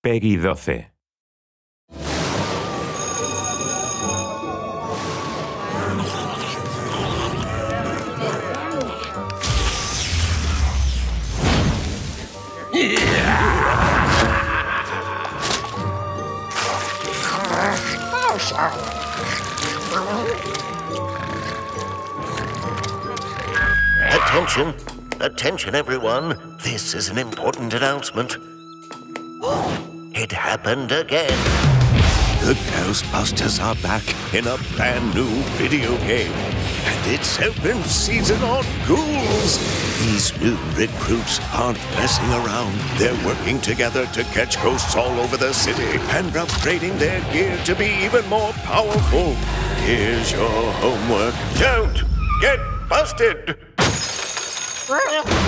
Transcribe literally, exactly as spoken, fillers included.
Peggy doce. Attention! Attention, everyone. This is an important announcement. It happened again. The Ghostbusters are back in a brand new video game. And it's open season on ghouls. These new recruits aren't messing around. They're working together to catch ghosts all over the city and upgrading their gear to be even more powerful. Here's your homework. Don't get busted!